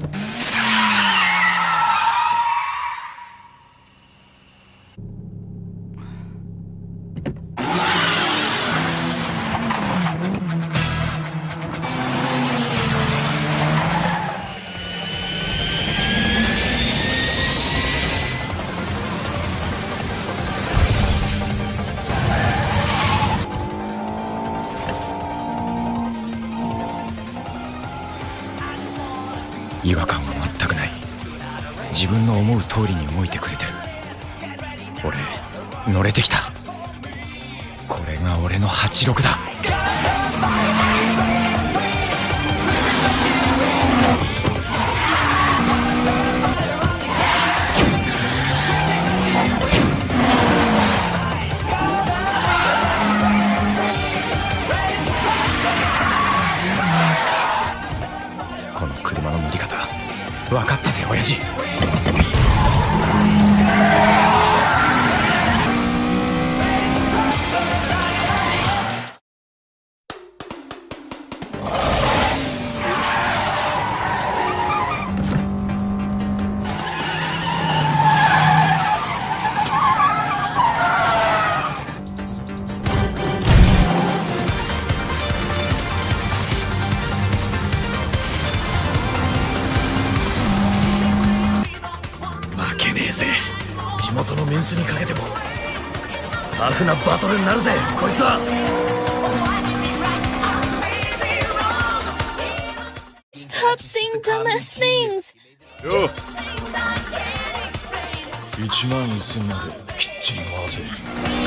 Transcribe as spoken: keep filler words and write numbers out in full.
違和感は全くない。自分の思う通りに動いてくれてる。俺乗れてきた。これが俺のはちろくだ。この車の乗り方分かったぜ親父。 地元のメンツにかけてもタフなバトルになるぜこいつは。 Stop saying dumbass things. よいちまんいっせんまできっちり回せ。